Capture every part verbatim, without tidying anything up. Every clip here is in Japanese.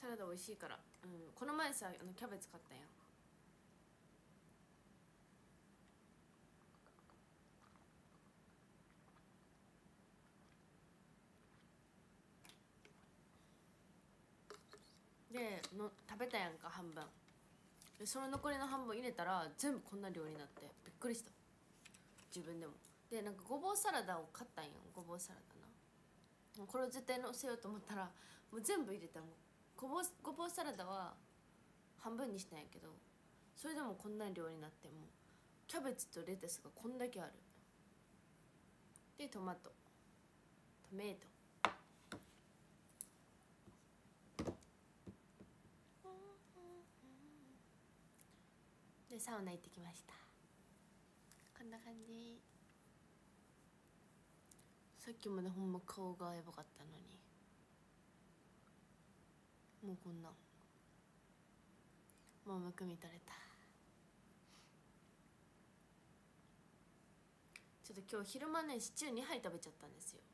サラダ美味しいから、うん、この前さあのキャベツ買ったやん。での食べたやんか半分で、その残りの半分入れたら全部こんな量になってびっくりした、自分でも。でなんかごぼうサラダを買ったんやん、ごぼうサラダな。もうこれを絶対のせようと思ったらもう全部入れた。もうごぼうごぼうサラダは半分にしたんやけど、それでもこんな量になって、もうキャベツとレタスがこんだけある。でトマト、トメイト、でサウナ行ってきました。こんな感じ。さっきまでほんま顔がやばかったのに、もうこんなもうむくみ取れた。ちょっと今日昼間ねシチューにはい食べちゃったんですよ。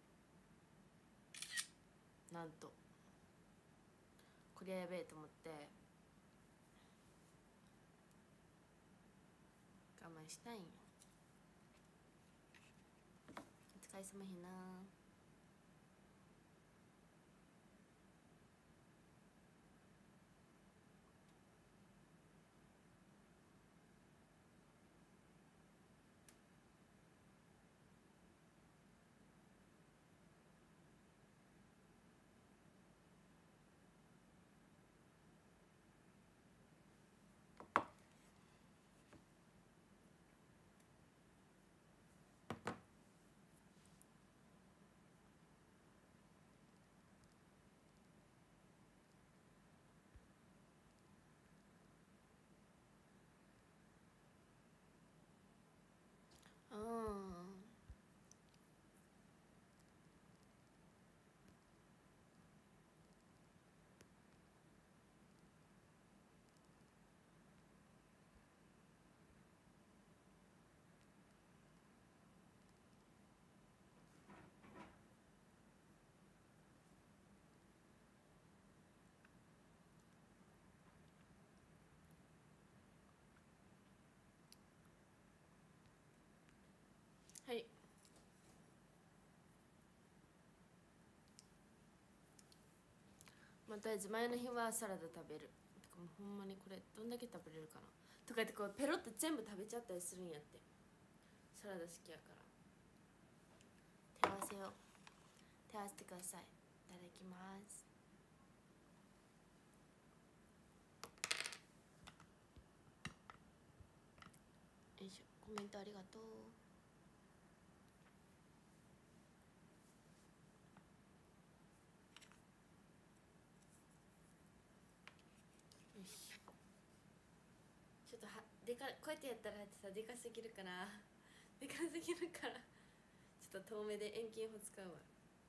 なんとこりゃやべえと思って我慢したんよ。お疲れ様ひな。うん。はい。まあ、とりあえず前の日はサラダ食べるとか、もうほんまにこれどんだけ食べれるかなとか言って、こうペロって全部食べちゃったりするんやって。サラダ好きやから。手合わせを手合わせてください。いただきます。よいしょ、コメントありがとう。よし、ちょっとはでかこうやってやったらさ、でかすぎるからでかすぎるからちょっと遠目で遠近法使うわ。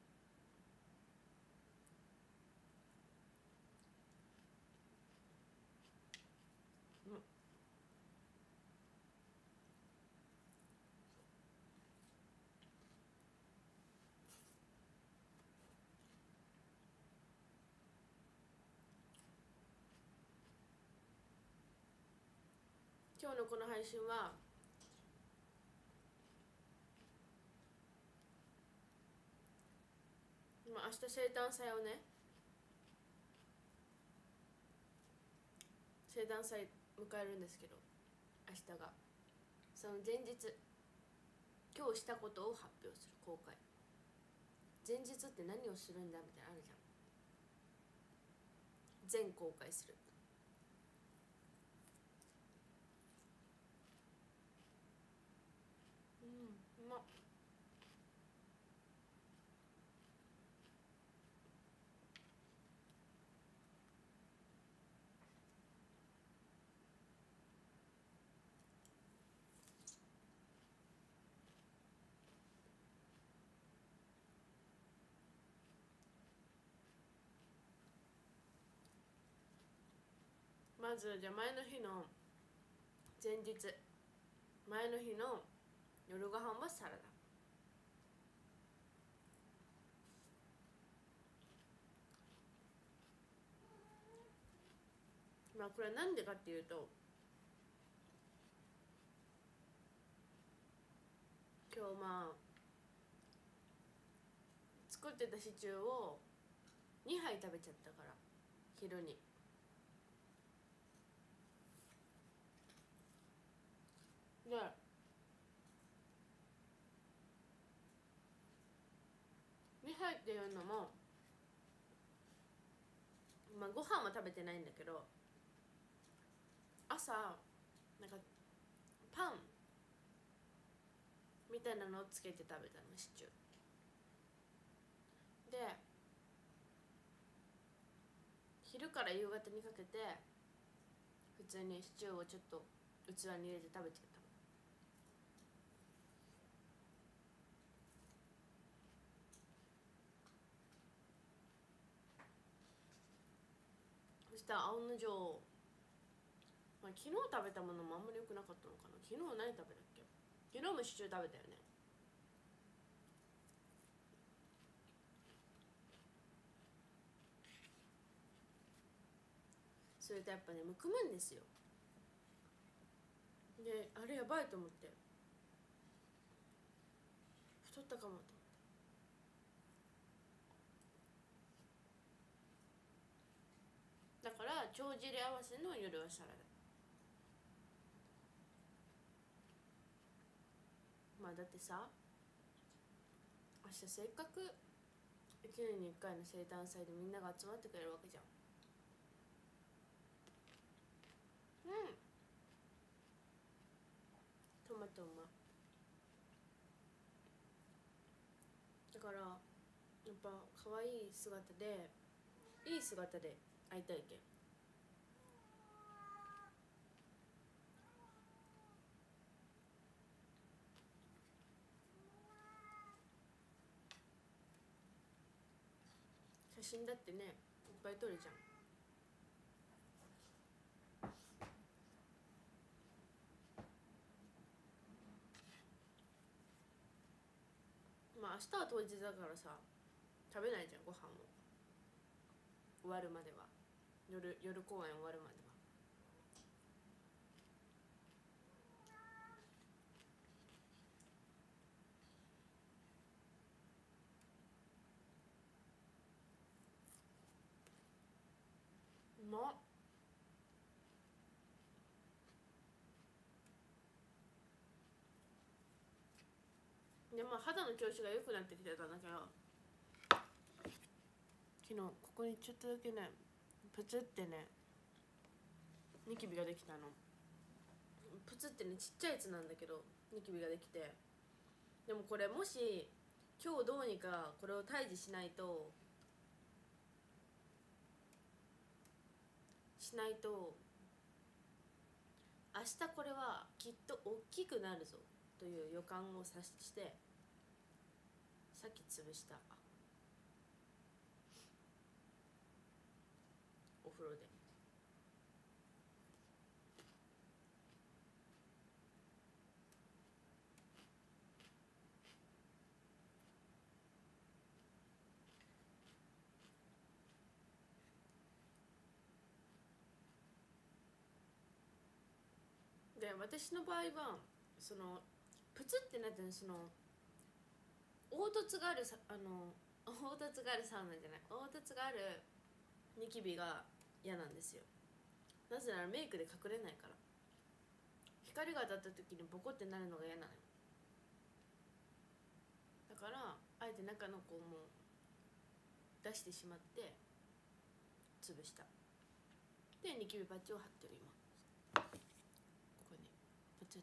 うん。今日のこの配信は今明日生誕祭をね、生誕祭迎えるんですけど、明日がその前日、今日したことを発表する、公開。前日って何をするんだみたいなのあるじゃん。全公開する。うん、うまっ。まずじゃあ前の日の前日、前の日の夜ご飯はサラダ。 まあこれはなんでかっていうと、今日まあ作ってたシチューをにはい食べちゃったから、昼に。でにはいっていうのも、まあご飯は食べてないんだけど、朝なんかパンみたいなのをつけて食べたの、シチューで、昼から夕方にかけて普通にシチューをちょっと器に入れて食べちゃった。そしたら青の城、まあ、昨日食べたものもあんまり良くなかったのかな。昨日何食べたっけ。昨日もシチュー食べたよね。それとやっぱね、むくむんですよ。であれやばいと思って、太ったかもと思って。だから帳尻合わせの夜はサラダ。まあだってさ、明日せっかくいちねんにいっかいの生誕祭でみんなが集まってくれるわけじゃん。うん、トマトうまい。だからやっぱ可愛い姿で、いい姿で会いたいけん。写真だってね、いっぱい撮るじゃん。まあ明日は当日だからさ、食べないじゃん、ご飯を。終わるまでは、夜夜公演終わるまでは。うまっ。でまあ肌の調子が良くなってきてたんだけど、昨日ここにちょっとだけね、プツってねニキビができたの。プツってね、ちっちゃいやつなんだけどニキビができて、でもこれもし今日どうにかこれを退治しないとしないと明日これはきっと大きくなるぞという予感を察してさっき潰した。お風呂で。で私の場合はそのプツってなってる、その凹凸があるさ、あの凹凸があるサウナじゃない、凹凸があるニキビが嫌なんですよ。なぜならメイクで隠れないから。光が当たった時にボコってなるのが嫌なのよ。だからあえて中の子をもう出してしまって潰した。でニキビパッチを貼ってる今。ここにプツッと。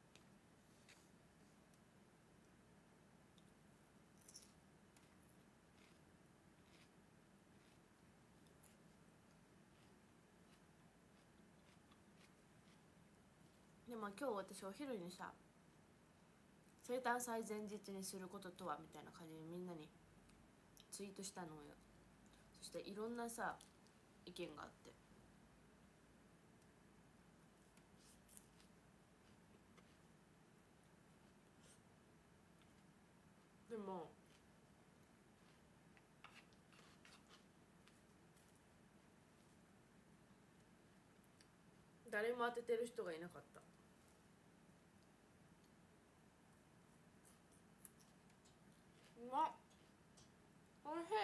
でも今日私お昼にさ、生誕祭前日にすることとはみたいな感じでみんなにツイートしたのよ。そしていろんなさ意見があって、でも誰も当ててる人がいなかった。うまっ、おいしい。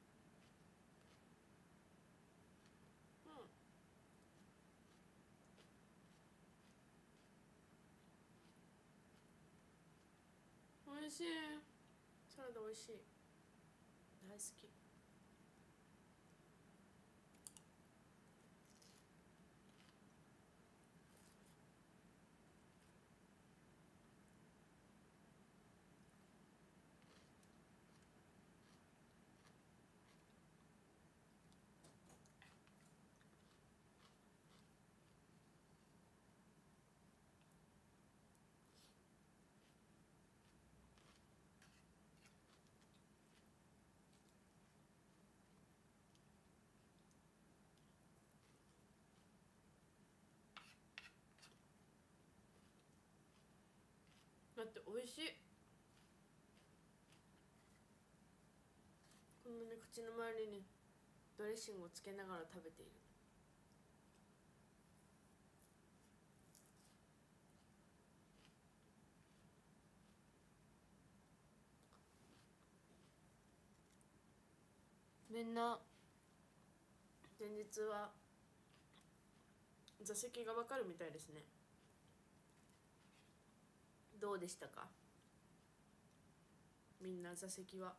うん、おいしい。サラダおいしい、大好き。だって美味しい。こんなに口の周りにドレッシングをつけながら食べている。みんな前日は座席がわかるみたいですね。どうでしたか、みんな座席は。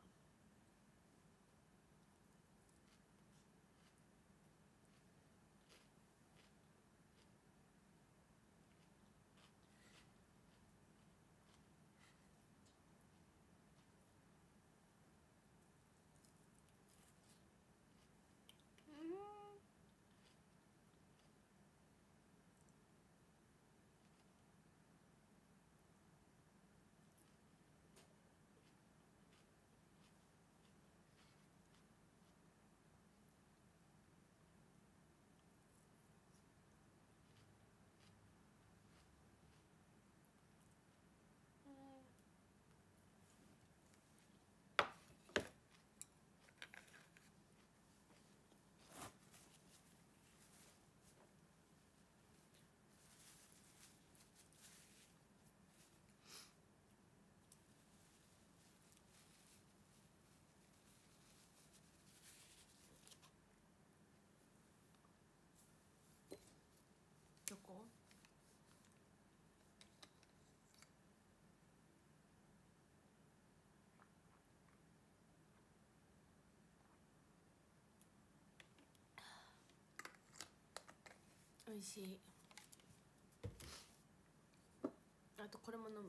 どこ？おいしい。あとこれも飲む。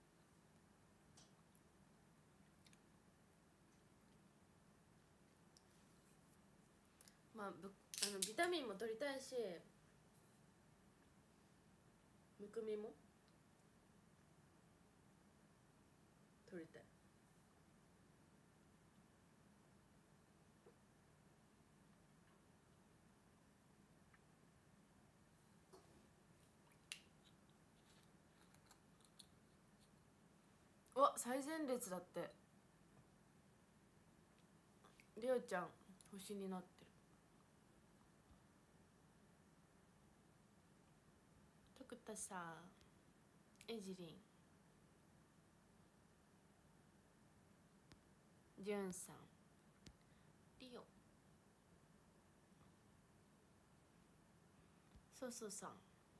まあ、ぶあのビタミンも取りたいし、むくみも取りたい。うわ、最前列だって。りょうちゃん星になってる。徳田さん、エジリン、ジュンさん、リオ、そうそうさん、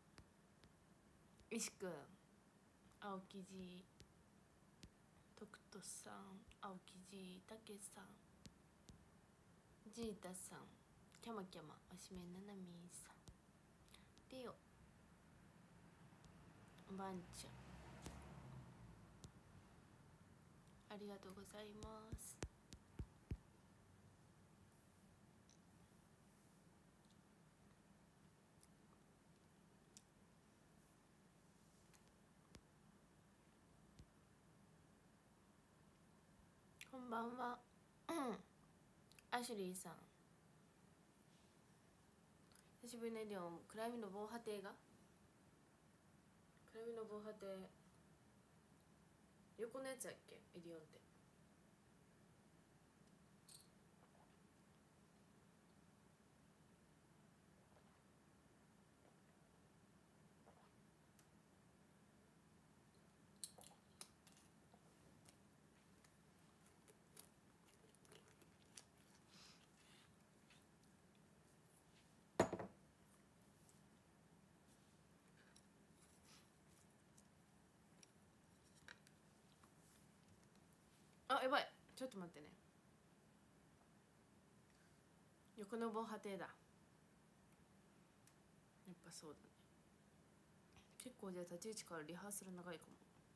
石くん、青木じ、徳田さん、青木じ、たけさん、ジータさん、キャマキャマ、おしめななみんさん、リオ、バンちゃん、ありがとうございます。こんばんは。アシュリーさん、久しぶりのエディオン。暗闇の防波堤が暗闇の防波堤横のやつやっけ、エディオンって。 あ、やばい、ちょっと待ってね。横の防波堤だ。やっぱそうだね。結構じゃあ立ち位置からリハーサル長いかも。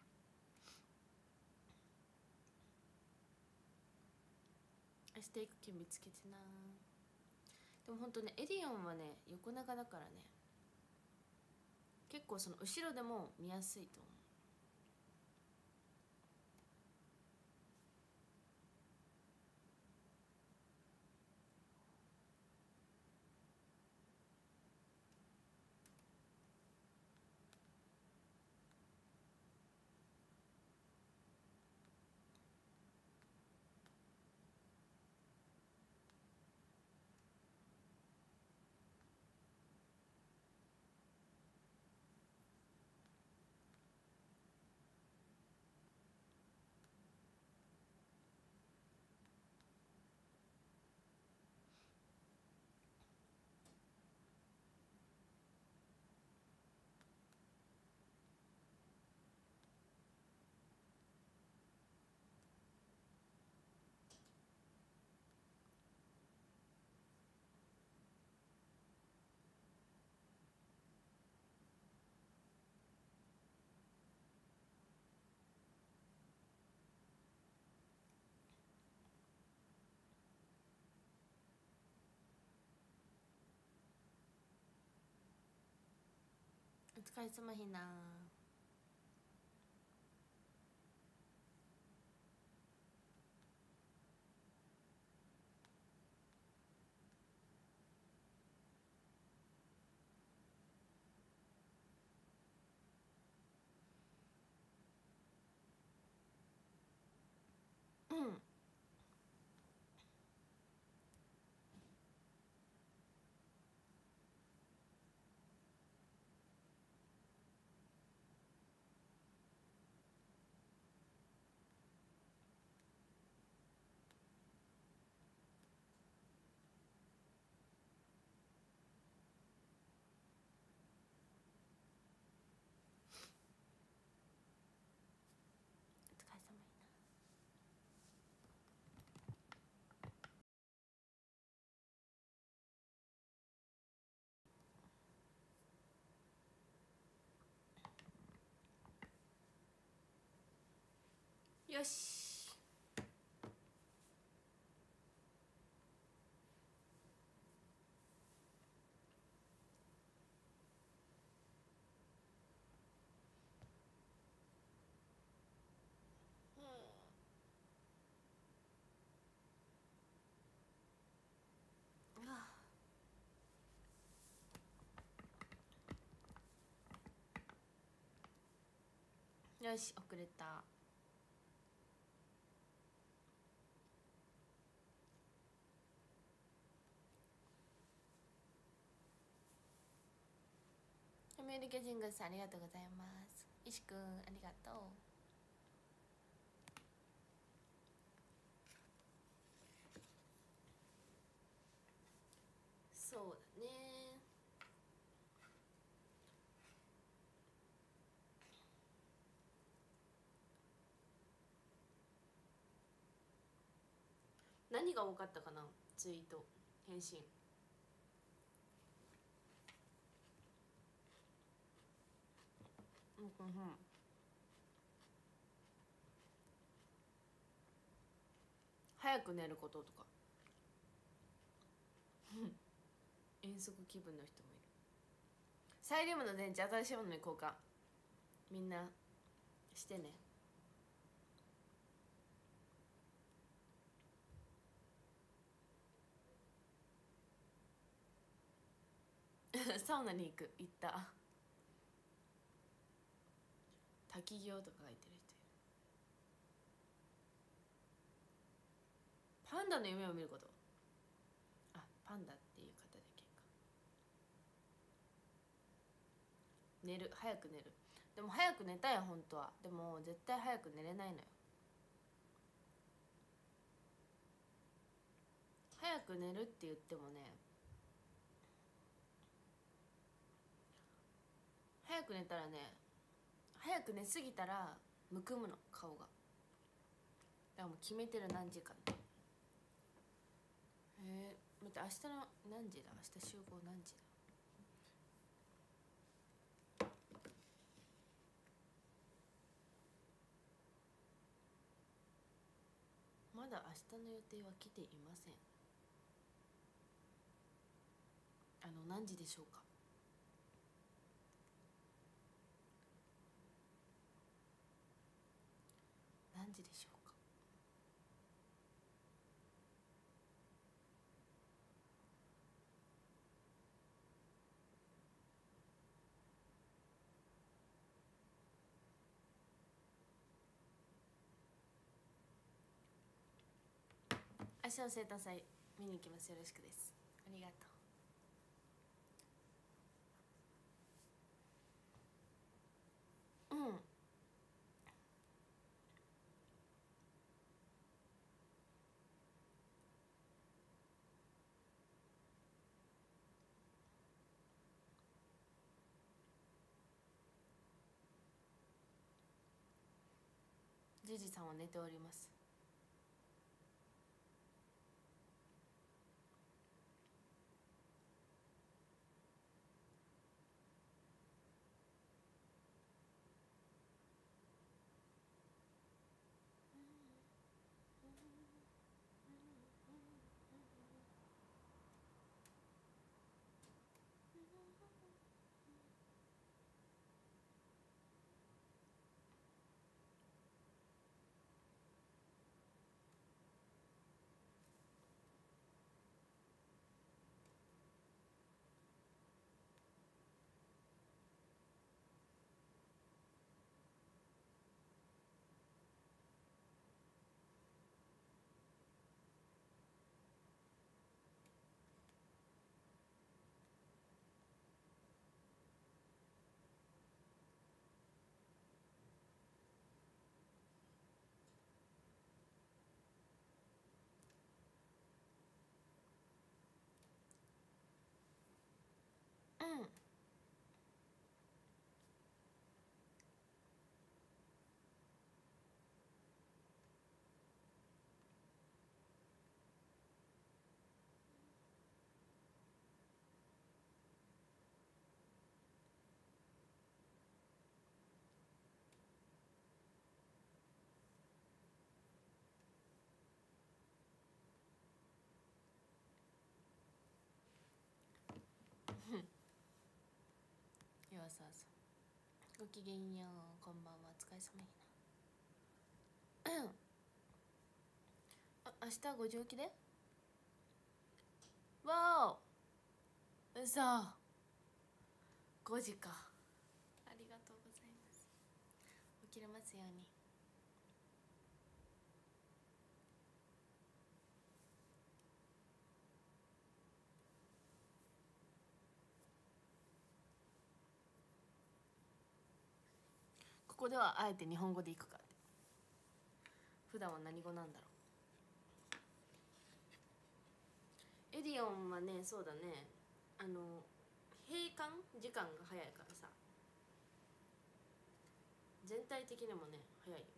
ステーク券見つけてな。でもほんとね、エディオンはね横長だからね、結構その後ろでも見やすいと思う。お疲れ様ひな。うん。お疲れ様ひな。よし。うん。あ、よし、遅れた。アメリカ人グさんありがとうございます。石くんありがとう。そうだね。何が多かったかな、ツイート返信。うんうんうん。早く寝ることとか遠足気分の人もいる。サイリウムの電池新しいものに交換みんなしてねサウナに行く、行った。滝行とか書いてる人いる。パンダの夢を見ること。あ、パンダっていう方だけか。寝る、早く寝る。でも早く寝たい本当は。でも絶対早く寝れないのよ。早く寝るって言ってもね、早く寝たらね、早く寝すぎたらむくむの顔が。 らもう決めてる何時か。えー、待って明日の何時だ、明日集合何時だ。まだ明日の予定は来ていません。あの何時でしょうか。何時でしょうか。明日の生誕祭見に行きます。よろしくです。ありがとう。うん。ジジさんは寝ております。うん。いやささごきげんよう、こんばんは、お疲れ様やな。あ、明日ごじ起きで。わお、うそ、ごじか。ありがとうございます。起きれますように。ここではあえて日本語でいくかって。普段は何語なんだろう。エディオンはね、そうだね、あの閉館時間が早いからさ、全体的にもね早いよね。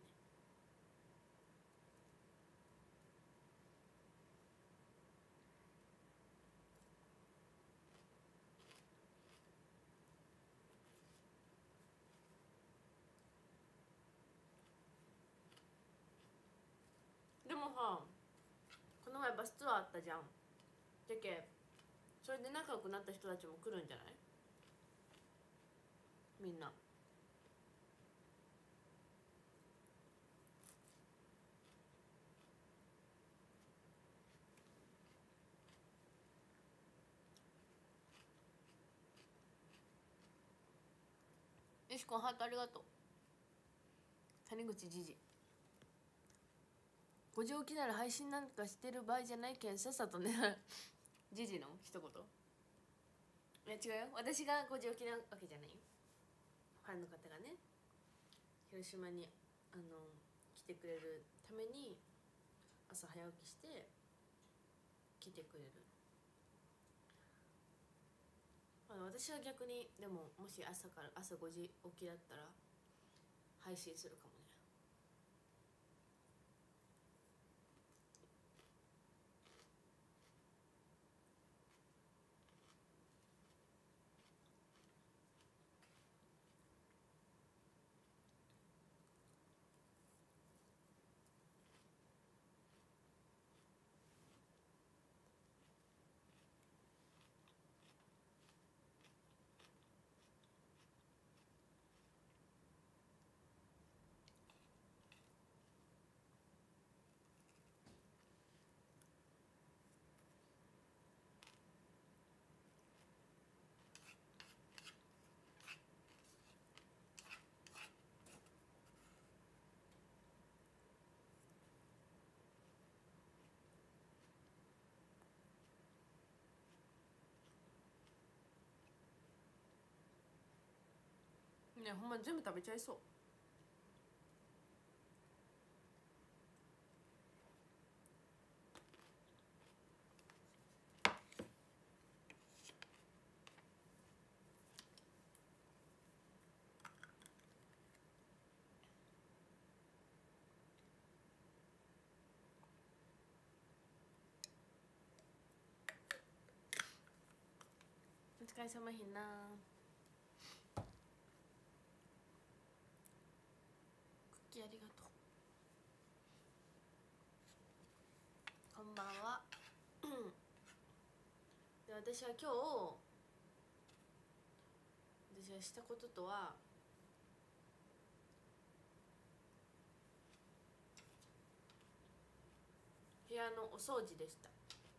でもさ、この前バスツアーあったじゃん。じゃけそれで仲良くなった人たちも来るんじゃない、みんな。よしこんハートありがとう。谷口じじ、ごじ起きなら配信なんかしてる場合じゃないけんさっさとね。じじの一言。いや違うよ、私がごじ起きなわけじゃないよ。ファンの方がね、広島にあの来てくれるために朝早起きして来てくれる。まあ、私は逆にでももし朝から朝ごじ起きだったら配信するかもね。 ね、ほんま全部食べちゃいそう。お疲れ様ひな。クッキーありがとう。こんばんは。で、私は今日私がしたこととは、部屋のお掃除でした。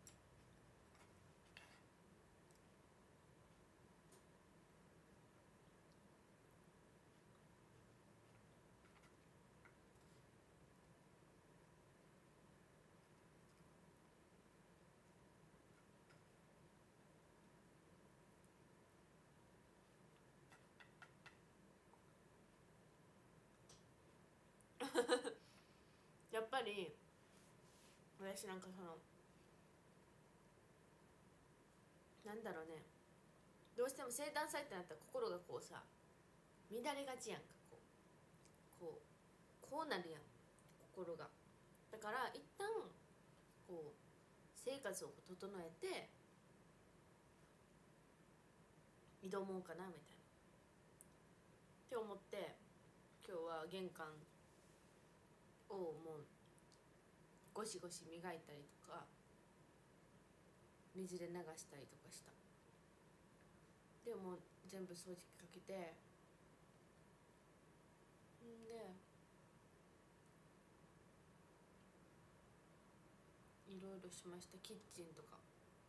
やっぱり私なんかそのなんだろうね、どうしても生誕祭ってなったら心がこうさ乱れがちやんか。こうこうこうなるやん心が。だから一旦こう生活を整えて挑もうかなみたいなって思って、今日は玄関をもうゴシゴシ磨いたりとか水で流したりとかした。でもう全部掃除機かけて、んでいろいろしました。キッチンとか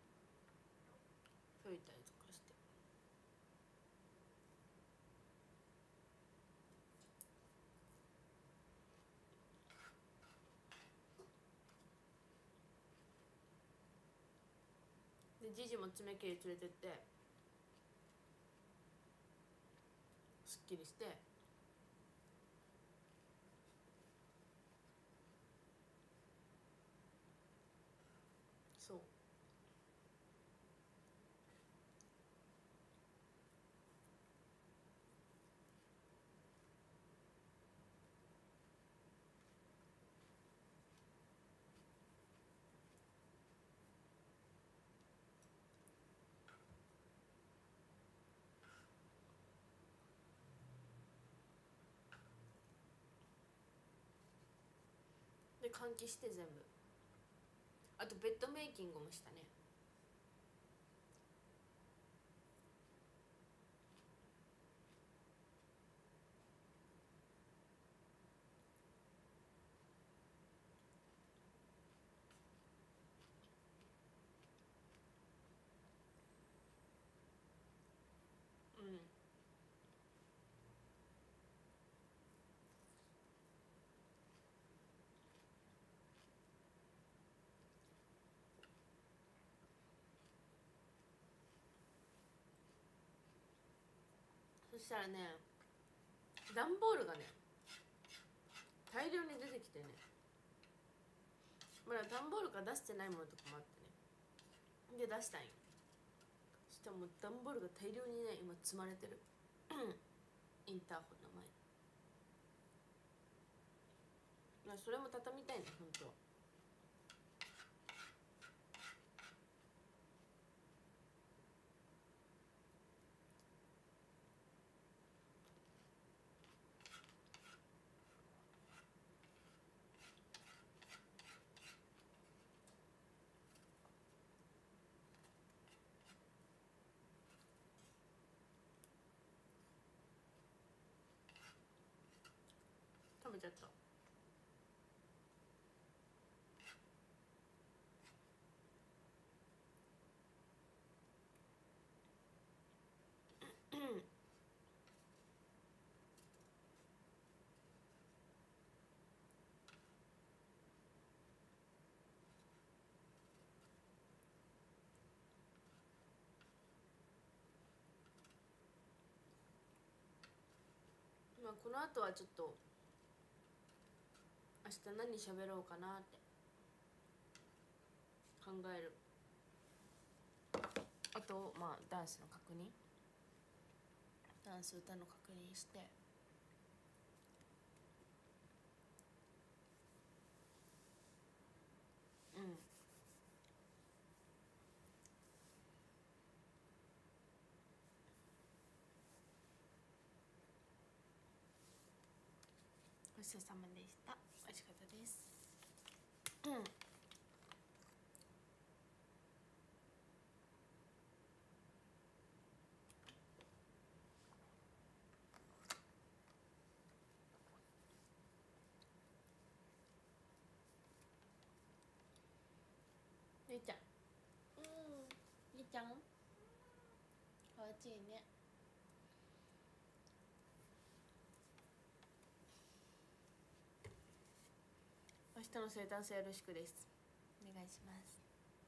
拭いたりとかして。でジジも爪切り連れてってすっきりして、そうで換気して全部。あとベッドメイキングもしたね。うん。そしたらね、段ボールがね大量に出てきてね、まだ段ボールから出してないものとかもあってね、で出したんよ。そしたらもう段ボールが大量にね今積まれてるインターホンの前に。まあそれも畳みたいね本当は。食べちゃった。 まあこの後はちょっと明日何喋ろうかなって考える。あとまあダンスの確認、ダンス歌の確認して、うん、ごちそうさまでした。美味しかったです。うん。ゆいちゃん、うん、ゆいちゃんかわちいね。明日の生誕祭よろしくです。お願いします。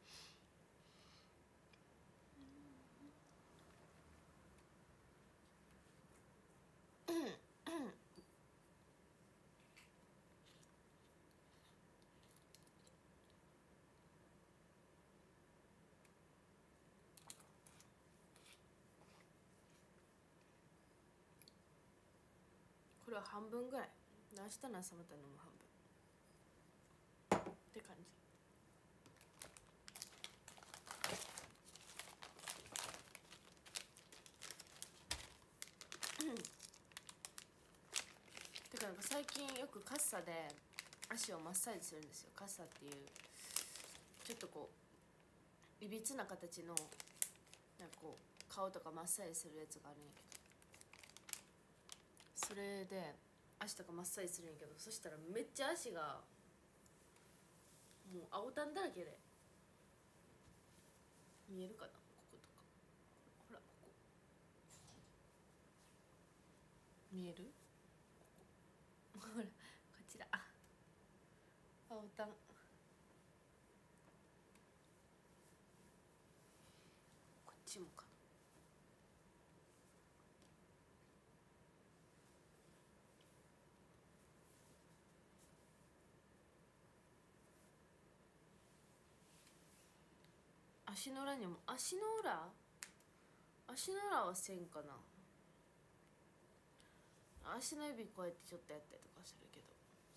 これは半分ぐらい、明日の朝また飲む半分って感じ。てかなんか最近よくカッサで足をマッサージするんですよ。カッサっていうちょっとこういびつな形のなんかこう顔とかマッサージするやつがあるんやけど、それで足とかマッサージするんやけど、そしたらめっちゃ足がもう青タンだらけで、見えるかな、こことか、ほらここ見えるほらこちら青タン、こっちもかな。足の裏にも、足の裏足の裏はせんかな。足の指こうやってちょっとやったりとかするけど、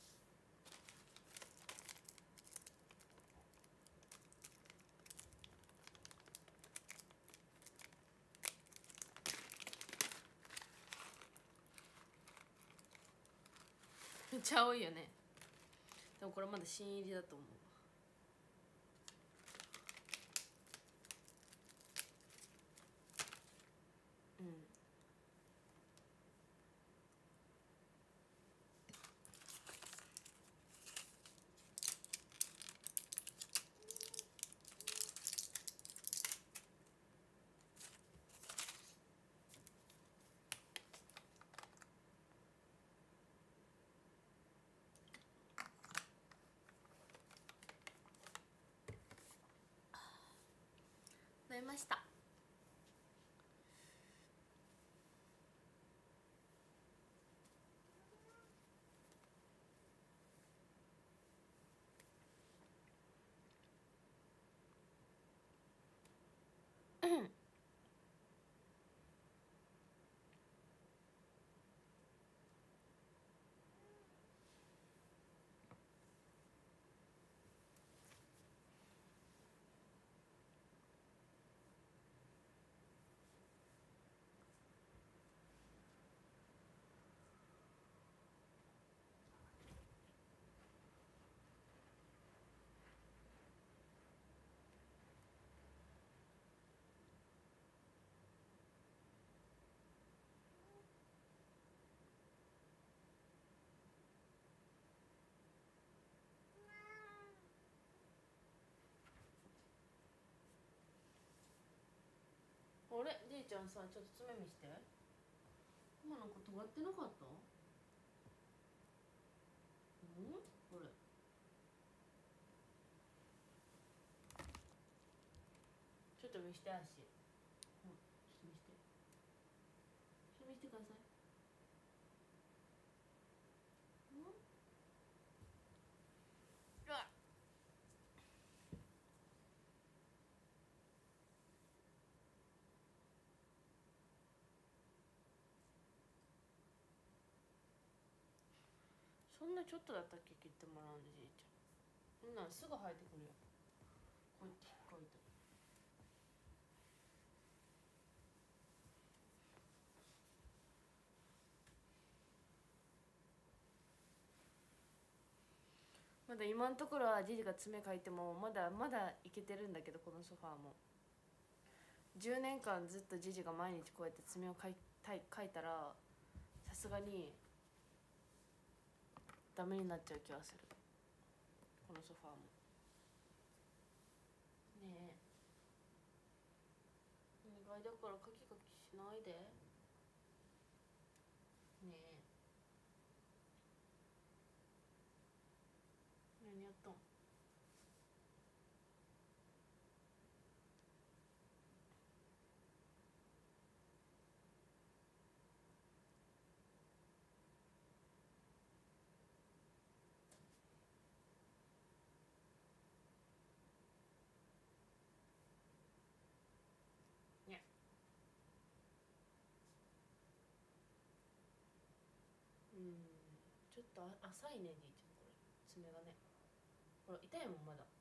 めっちゃ青いよね。でもこれまだ新入りだと思う。うん。飲みました。あれ、じいちゃんさ、ちょっと爪見して。今なんか尖ってなかった？うん？これ。ちょっと見して足。うん、ちょっと見して。ちょっと見してください。 そんなちょっとだったっけ、切ってもらうのじいちゃん。そんなんすぐ生えてくるよ、こうやって引っかいて。まだ今のところはジジが爪描いてもまだまだいけてるんだけど、このソファーもじゅうねんかんずっとジジが毎日こうやって爪を描いたい描いたらさすがにダメになっちゃう気がする、このソファーも。ねえ、意外だからカキカキしないでねえ。何やったん。ね、うん、ちょっと浅いねじいちゃん、これ爪がね。ほら痛いもん、まだ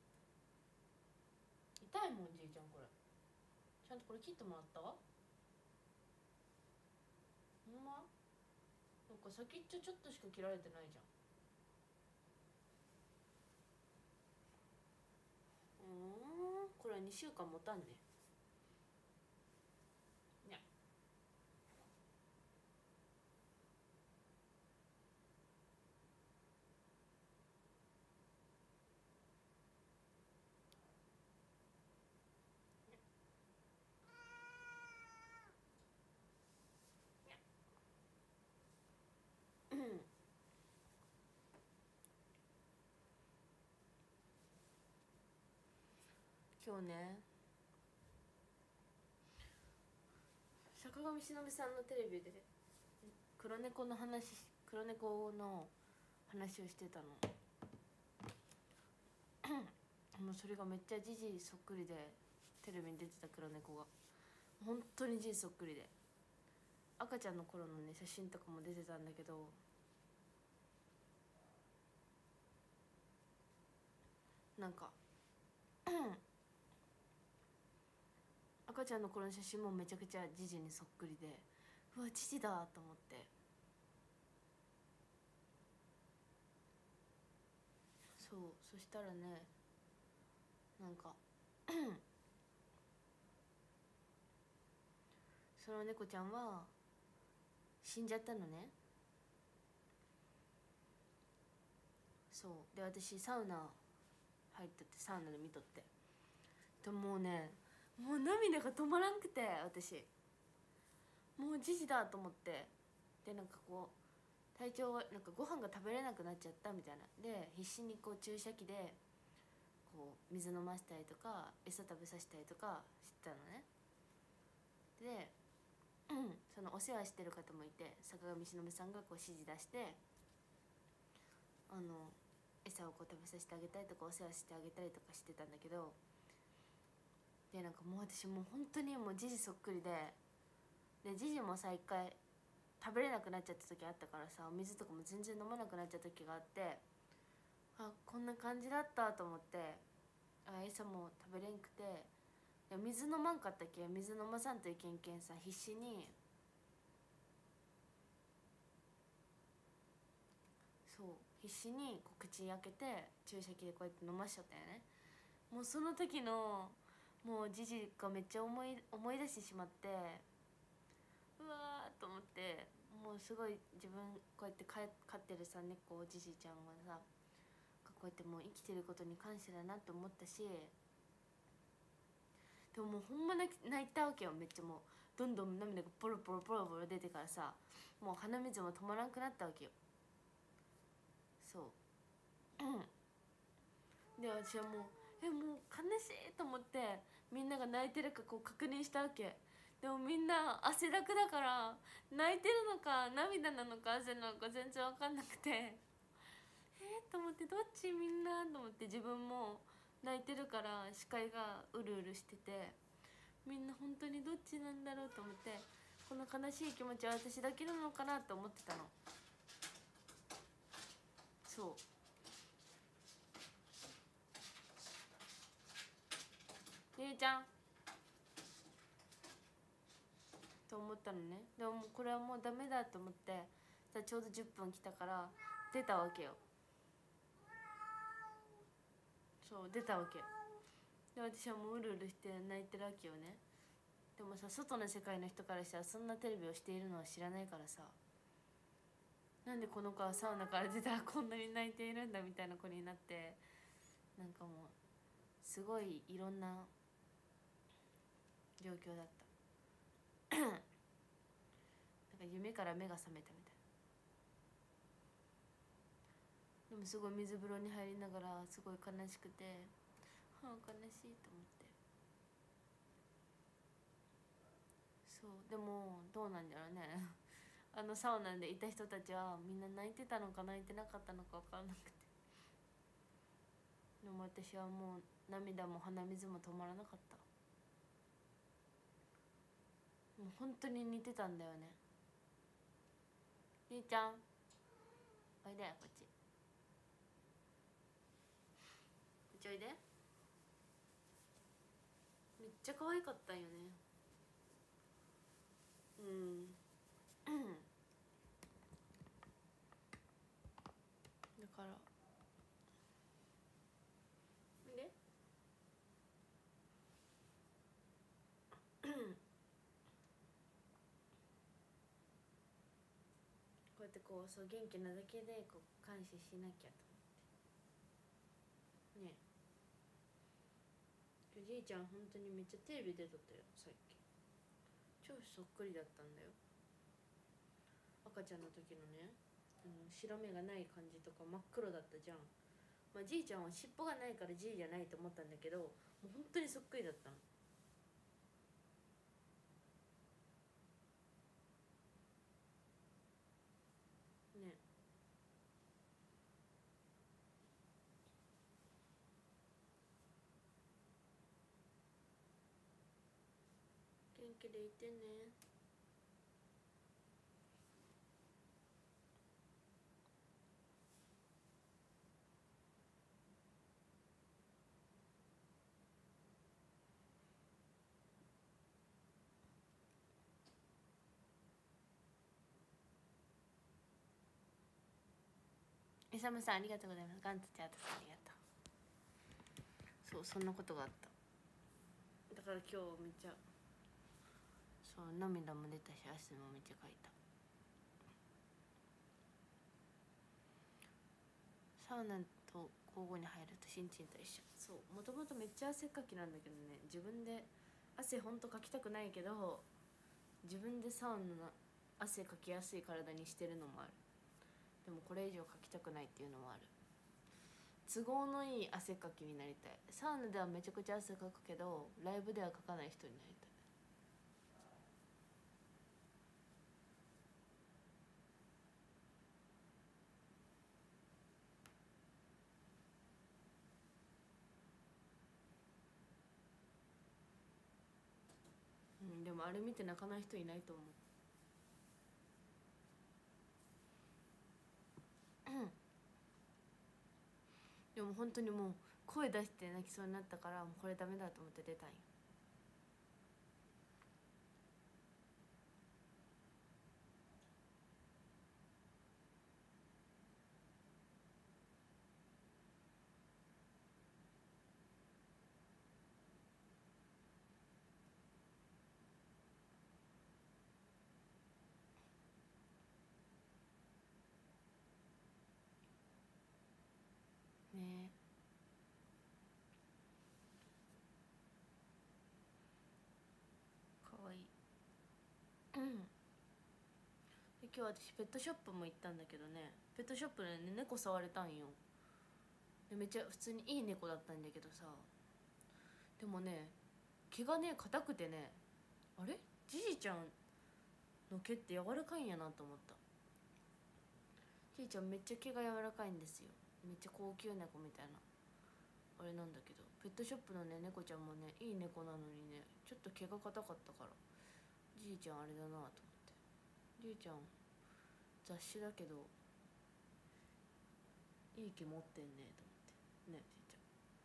痛いもんじいちゃん、これちゃんとこれ切ってもらった。ほんまなんか先っちょちょっとしか切られてないじゃん。うん、これはにしゅうかん持たんね。ね、今日ね、坂上忍さんのテレビで黒猫の話、黒猫の話をしてたの。もうそれがめっちゃジジそっくりで、テレビに出てた黒猫が本当にジジそっくりで、赤ちゃんの頃のね写真とかも出てたんだけど、なんか赤ちゃんの頃の写真もめちゃくちゃジジにそっくりで、うわジジだと思って。そう、そしたらね、なんかその猫ちゃんは死んじゃったのね。そうで、私サウナ入ってて、サウナで見とって、でもうね、もう涙が止まらんくて、私もうジジだと思って。でなんかこう体調がなんかご飯が食べれなくなっちゃったみたいなで、必死にこう注射器でこう水飲ませたりとか餌食べさせたりとかしてたのね。で、うん、そのお世話してる方もいて、坂上忍さんがこう指示出してあの餌をこう食べさせてあげたりとかお世話してあげたりとかしてたんだけど、でなんかもう私もう本当にもうジジそっくりで、でジジもさ一回食べれなくなっちゃった時あったからさ、お水とかも全然飲まなくなっちゃった時があって、あこんな感じだったと思って、あ餌も食べれんくて、いや水飲まんかったっけ、水飲まさんといけんけんさ、必死にそう必死にこう口開けて注射器でこうやって飲ましちゃったよね。もうその時のもうジジがめっちゃ思い思い出してしまって、うわーと思って、もうすごい自分こうやって飼ってるさ猫ジジちゃんがさ、こうやってもう生きてることに感謝だなと思ったし、でももうほんま泣いたわけよ、めっちゃもうどんどん涙がポロポロポロポロ出てからさ、もう鼻水も止まらんくなったわけよ。そうで私はもうえもう悲しいと思って、みんなが泣いてるかこう確認したわけ。でもみんな汗だくだから泣いてるのか涙なのか汗なのか全然分かんなくて、えー、と思って、どっちみんなと思って、自分も泣いてるから視界がうるうるしてて、みんな本当にどっちなんだろうと思って、この悲しい気持ちは私だけなのかなと思ってたの。 そうゆうちゃんと思ったのね。でもこれはもうダメだと思って、ちょうどじゅっぷん来たから出たわけよ。そう出たわけで、私はもううるうるして泣いてるわけよね。でもさ、外の世界の人からしたらそんなテレビをしているのは知らないからさ、なんでこの子はサウナから出たらこんなに泣いているんだみたいな子になって、なんかもうすごいいろんな状況だったなんか夢から目が覚めたみたいな。でもすごい水風呂に入りながらすごい悲しくて、はあ悲しいと思って。そうでもどうなんだろうねあのサウナでいた人たちはみんな泣いてたのか泣いてなかったのか分からなくて、でも私はもう涙も鼻水も止まらなかった。もう本当に似てたんだよね。ゆいちゃんおいで、こっちこっちおいで。めっちゃ可愛かったんよね。うんだからでこうやってこう、そう元気なだけでこう感謝しなきゃと思ってね。えじいちゃん本当にめっちゃテレビ出とったよさっき。超そっくりだったんだよ。赤ちゃんの時のね、あの白目がない感じとか真っ黒だったじゃん。まあじいちゃんは尻尾がないからじいじゃないと思ったんだけど、もう本当にそっくりだったのね。元気でいてね。イサムさんありがとうございます。ガンツチャートさんありがとう。そう、そんなことがあった。だから今日めっちゃそう涙も出たし汗もめっちゃかいた。サウナと交互に入ると心身と一緒。そう、もともとめっちゃ汗かきなんだけどね、自分で汗ほんとかきたくないけど、自分でサウナの汗かきやすい体にしてるのもある。でもこれ以上かきたくないっていうのもある。都合のいい汗かきになりたい。サウナではめちゃくちゃ汗かくけど、ライブではかかない人になりたい。うん、でもあれ見て泣かない人いないと思う。でも本当にもう声出して泣きそうになったから、もうこれダメだと思って出たんよ。ねえかわいいで今日私ペットショップも行ったんだけどね、ペットショップでね猫触れたんよ。でめっちゃ普通にいい猫だったんだけどさ、でもね毛がね硬くてね、あれじじちゃんの毛って柔らかいんやなと思った。じいちゃんめっちゃ毛が柔らかいんですよ。めっちゃ高級猫みたいなあれなんだけど、ペットショップのね猫ちゃんもねいい猫なのにね、ちょっと毛が硬かったから、じいちゃんあれだなと思って。じいちゃん雑種だけどいい気持ってんねと思ってね。ちっちゃ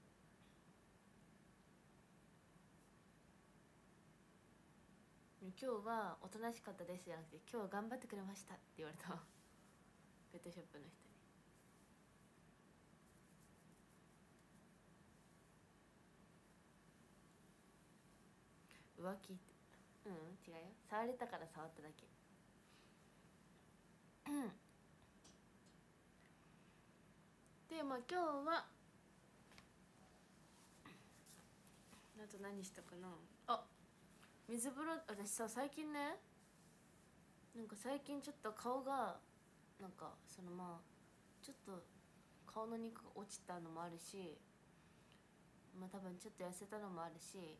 今日はおとなしかったですじゃなくて今日は頑張ってくれましたって言われたペットショップの人に。浮気ってうん違うよ、触れたから触っただけ。うんでまあ今日はあと何したかなあ水風呂。私さ最近ねなんか最近ちょっと顔がなんかそのまあちょっと顔の肉が落ちたのもあるしまあ多分ちょっと痩せたのもあるし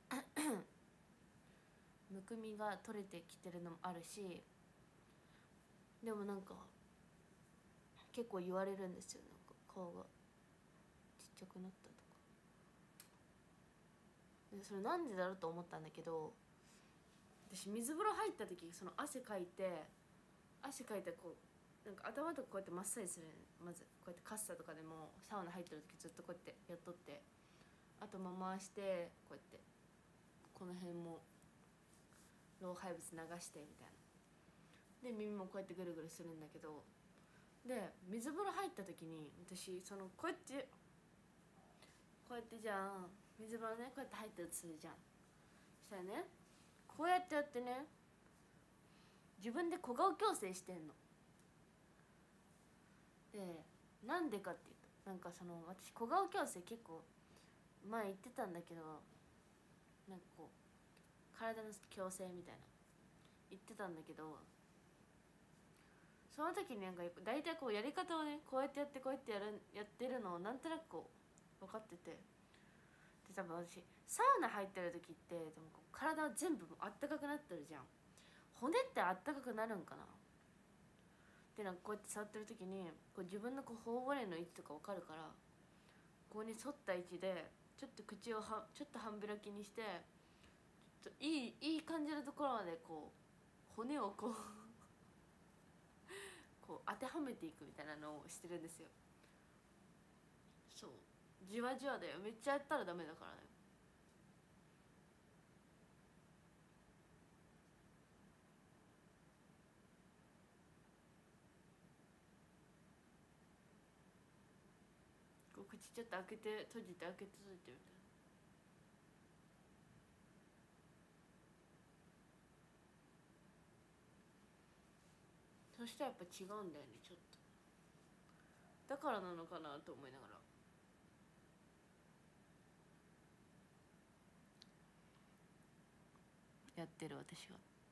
むくみが取れてきてるのもあるしでもなんか結構言われるんですよ。なんか顔がちっちゃくなったとかでそれなんでだろうと思ったんだけど私水風呂入った時その汗かいて汗かいてこうなんか頭とかこうやってマッサージする。まずこうやってカッサとかでもサウナ入ってる時ずっとこうやってやっとって頭回してこうやってこの辺も老廃物流してみたいなで耳もこうやってぐるぐるするんだけどで水風呂入った時に私そのこうやってこうやってじゃあ水風呂ねこうやって入ったとするじゃん。そしたらねこうやってやってね自分で小顔矯正してんの。でなんでかっていうとなんかその私小顔矯正結構前言ってたんだけどなんかこう体の矯正みたいな言ってたんだけどその時になんか大体こうやり方をねこうやってやってこうやってやるやってるのをなんとなくこう分かっててで多分私サウナ入ってる時ってでもこう体は全部あったかくなってるじゃん。骨ってあったかくなるんかなでなんかこうやって触ってる時にこう自分のこう頬骨の位置とか分かるからここに沿った位置でちょっと口をはちょっと半開きにしてちょっといいいい感じのところまでこう骨をこうこう当てはめていくみたいなのをしてるんですよ。そうじわじわだよ。めっちゃやったらダメだからね。こう口ちょっと開けて閉じて開けて閉じてみたいな。そしたらやっぱ違うんだよねちょっと。だからなのかなと思いながらやってる私は。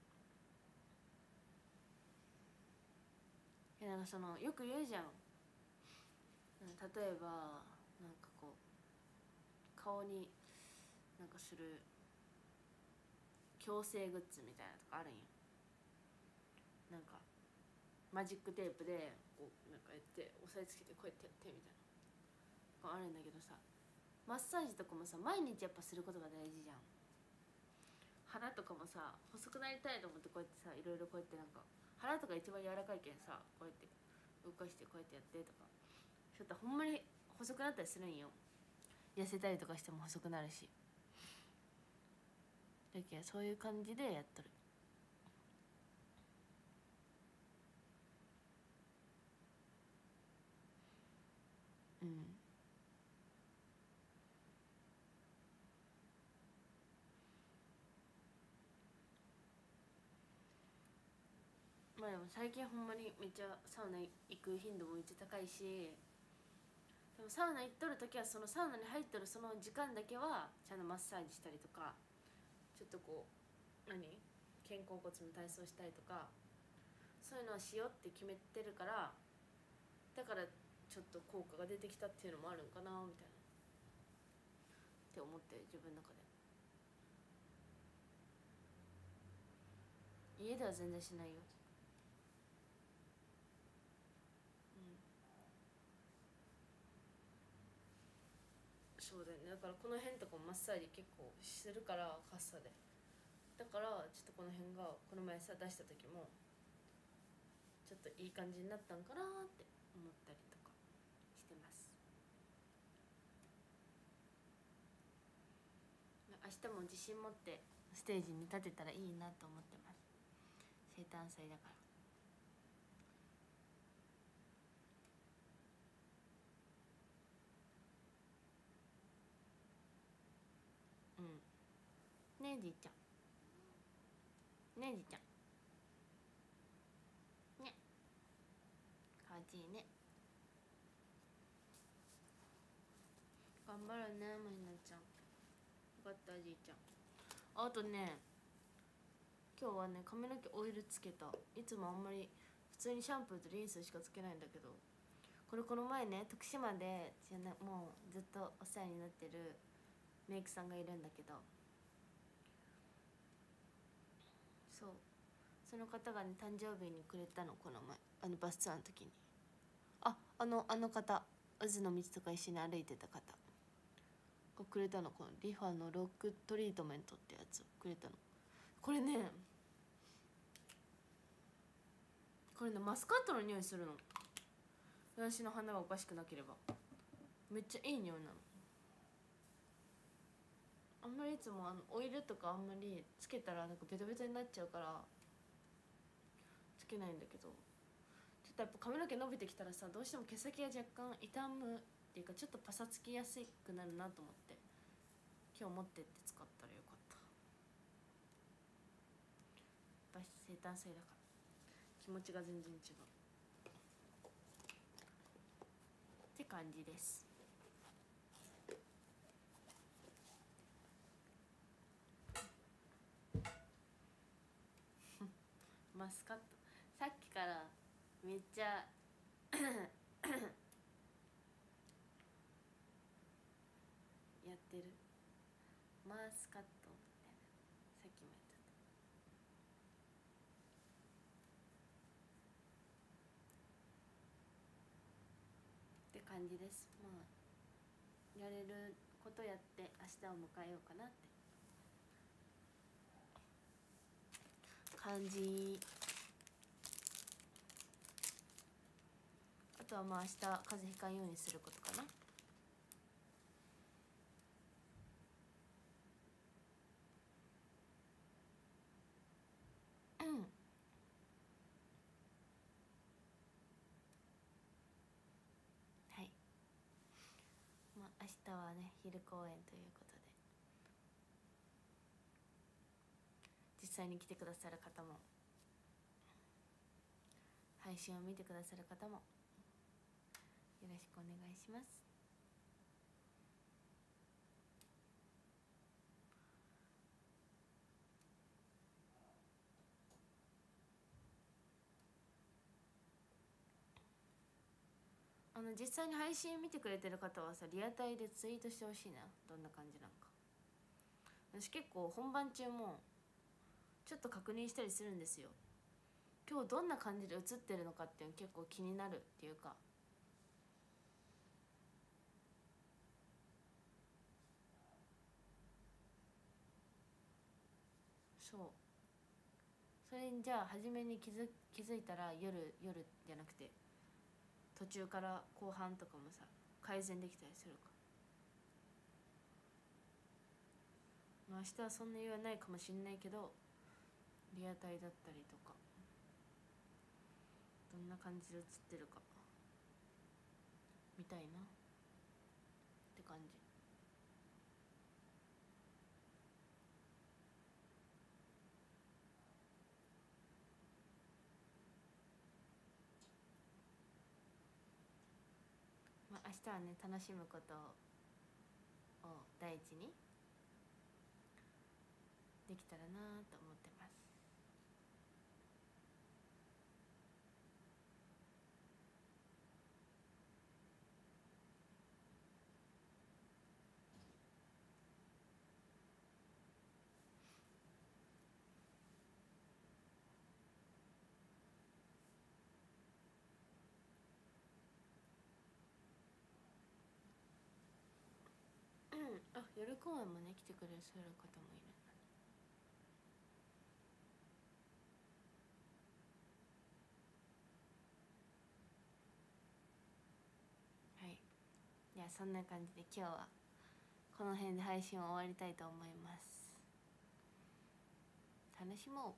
いやなんかそのよく言うじゃん。例えばなんかこう顔になんかする矯正グッズみたいなとかあるんよ。なんかマジックテープでこうなんかやって押さえつけてこうやってやってみたいなのがあるんだけどさマッサージとかもさ毎日やっぱすることが大事じゃん。鼻とかもさ細くなりたいと思ってこうやってさいろいろこうやってなんか鼻とか一番柔らかいけんさこうやって動かしてこうやってやってとかちょっとほんまに細くなったりするんよ。痩せたりとかしても細くなるしだけどそういう感じでやっとる。うんまあでも最近ほんまにめっちゃサウナ行く頻度もめっちゃ高いしでもサウナ行っとる時はそのサウナに入っとるその時間だけはちゃんとマッサージしたりとかちょっとこう何肩甲骨の体操したりとかそういうのはしようって決めてるからだからちょっと効果が出てきたっていうのもあるんかなみたいなって思って自分の中で。家では全然しないよ。うんそうだよね。だからこの辺とかもマッサージ結構するからカッサでだからちょっとこの辺がこの前さ出した時もちょっといい感じになったんかなって思ったりとか明日も自信持ってステージに立てたらいいなと思ってます。生誕祭だから。うんねえじいちゃん、ねえじいちゃんね、かわちいね。頑張るねまりなちゃん。よかったじいちゃん。あとね、今日はね髪の毛オイルつけた。いつもあんまり普通にシャンプーとリンスしかつけないんだけど、これこの前ね徳島でじゃなもうずっとお世話になってるメイクさんがいるんだけど、そうその方がね誕生日にくれたの、この前あのバスツアーの時に。ああのあの方、渦の道とか一緒に歩いてた方がくれたの。このリファのロックトリートメントってやつをくれたの。これねこれねマスカットの匂いするの。私の鼻がおかしくなければめっちゃいい匂いなの。あんまりいつもあのオイルとかあんまりつけたらなんかベトベトになっちゃうからつけないんだけど、ちょっとやっぱ髪の毛伸びてきたらさ、どうしても毛先が若干傷むっていうかちょっとパサつきやすくなるなと思って今日持ってって使ったらよかった。やっぱ生誕祭だから気持ちが全然違うって感じです。マスカットさっきからめっちゃやってる。マスカットみたいな、さっきもやってた。って感じです。まあやれることやって明日を迎えようかなって感じ。あとはまあ明日風邪ひかんようにすることかな。うんはい、まあ明日はね昼公演ということで、実際に来てくださる方も配信を見てくださる方もよろしくお願いします。あの実際に配信見てくれてる方はさ、リアタイでツイートしてほしいな、どんな感じなんか。私結構本番中もちょっと確認したりするんですよ。今日どんな感じで映ってるのかっていうの結構気になるっていうか、そうそれにじゃあ初めに気づ気づいたら夜夜じゃなくて途中から後半とかもさ改善できたりするか。まあ明日はそんな言わないかもしんないけど、リアタイだったりとかどんな感じで映ってるかみたいなって感じ。まあ明日はね楽しむことを第一にできたらなと思ってます。うんあ夜公演もね来てくれるそういう方もいる。はい、いやそんな感じで今日はこの辺で配信を終わりたいと思います。楽しもう。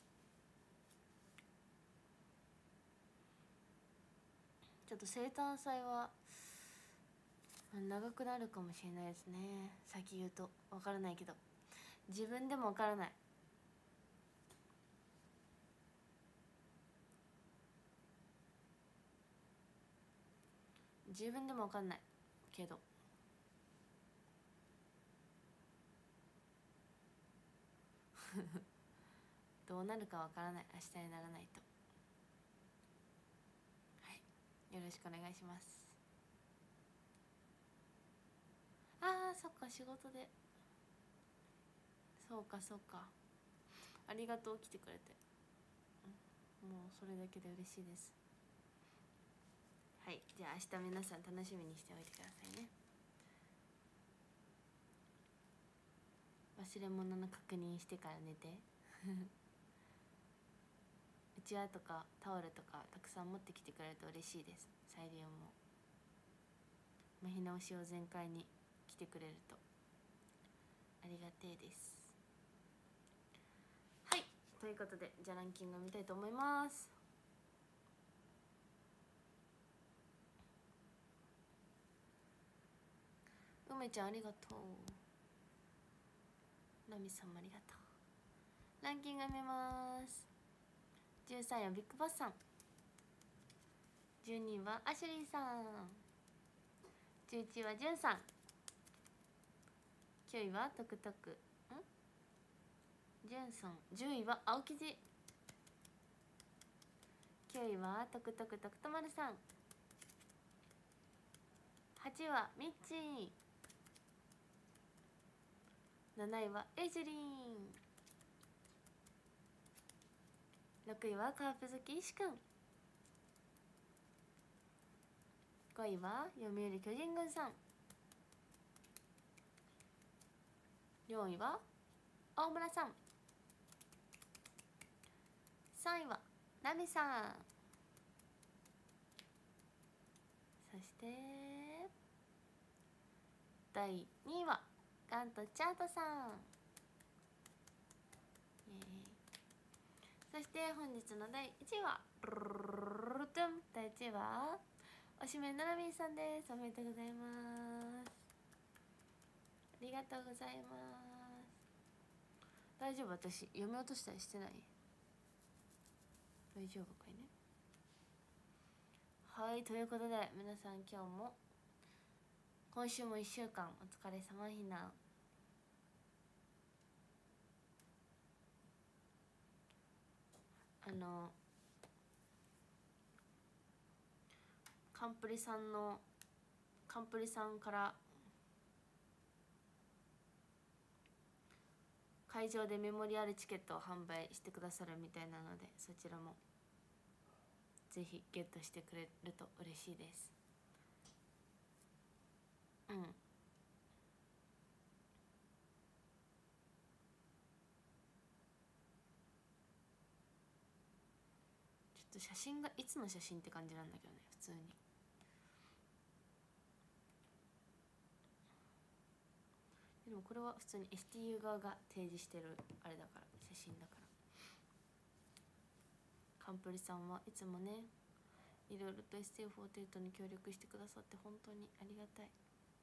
ちょっと生誕祭は長くなるかもしれないですね。先言うと分からないけど、自分でも分からない。自分でも分かんないけどどうなるか分からない。明日にならないと。はい、よろしくお願いします。あーそっか、仕事で。そうかそうか、ありがとう、来てくれて。もうそれだけで嬉しいです。はい、じゃあ明日皆さん楽しみにしておいてくださいね。忘れ物の確認してから寝てうちわとかタオルとかたくさん持ってきてくれると嬉しいです。サイリオンもまひ直しを全開に来てくれるとありがてえです。はい、ということでじゃあランキングを見たいと思います。梅ちゃんありがとう。ナミさんもありがとう。ランキング見ます。じゅうさんいはビッグバスさん、じゅうにいはアシュリーさん、じゅういちいはジュンさん、きゅういはトクトクんジュンさん、じゅういは青生地、きゅういはトクトクトクトマルさん、はちいはミッチー、なないはエイジュリン、ろくいはカープ好き石くん、ごいは読売巨人軍さん、よんいは大村さん、さんいはナミさん、そしてだいにいはガントチャートさん。そして本日のだいいちいはだいいちいはおしめななみんさんです。おめでとうございます。ありがとうございます。大丈夫？私読み落としたりしてない？大丈夫かいね。はい、ということで皆さん今日も今週もいっしゅうかんお疲れ様ひな。あのカンプリさんのカンプリさんから会場でメモリアルチケットを販売してくださるみたいなので、そちらもぜひゲットしてくれると嬉しいです。うん、ちょっと写真がいつの写真って感じなんだけどね、普通に。でもこれは普通に エスティーユー 側が提示してるあれだから、写真だから。カンプリさんはいつもね、いろいろと エスティーフォーティーエイト に協力してくださって本当にありがたい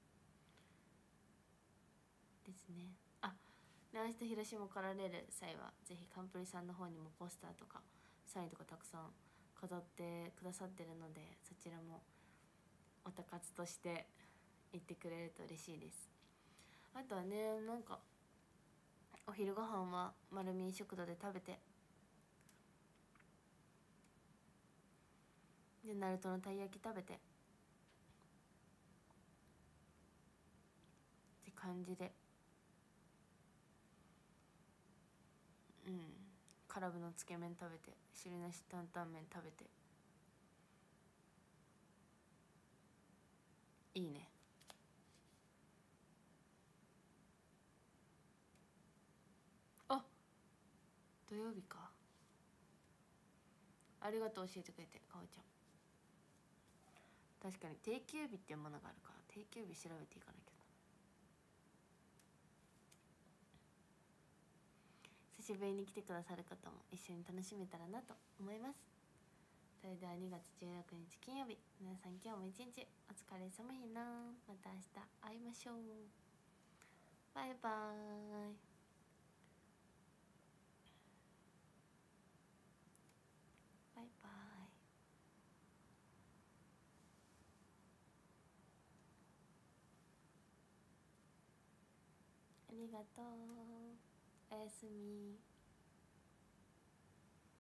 ですね。あ、で明日広島来られる際はぜひカンプリさんの方にもポスターとかサインとかたくさん飾ってくださってるので、そちらもおたかつとして言ってくれると嬉しいです。あとはね、なんかお昼ご飯は丸み食堂で食べて、でナルトのたい焼き食べてって感じで、うん、カラブのつけ麺食べて、汁なし担々麺食べて、いいね。あ、土曜日か。ありがとう教えてくれて、かおちゃん。確かに定休日っていうものがあるから、定休日調べていかなきゃな。 久しぶりに来てくださる方も一緒に楽しめたらなと思います。それではにがつじゅうろくにち金曜日、皆さん今日も一日お疲れ様ひな。また明日会いましょう。バイバーイ。バイバイ。ありがとう。おやすみ。